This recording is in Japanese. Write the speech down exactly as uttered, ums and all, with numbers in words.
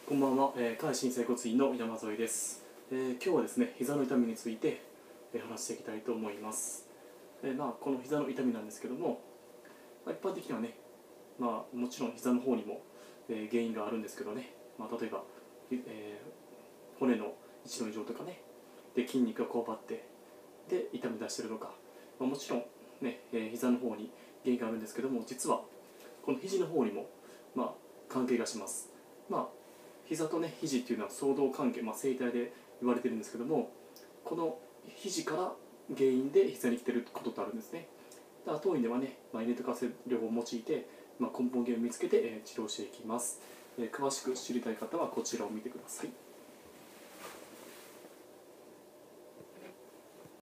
こんばんは、えー、海新整骨院の山添です、えー、今日はですね、膝の痛みについて、えー、話していきたいと思います。えーまあ、この膝の痛みなんですけども、まあ、一般的にはね、まあ、もちろん膝の方にも、えー、原因があるんですけどね、まあ、例えば、えー、骨の位置の異常とかね、で筋肉がこわばってで痛み出してるのか、まあ、もちろんね、えー、膝の方に原因があるんですけども、実はこの肘の方にも、まあ、関係がします。まあ膝とね肘っていうのは相同関係、まあ、生態で言われてるんですけども、この肘から原因で膝に来てることってあるんですね。だから当院ではね、まあ、エネトカセ療法を用いて、まあ、根本原因を見つけて、えー、治療していきます。えー、詳しく知りたい方はこちらを見てください。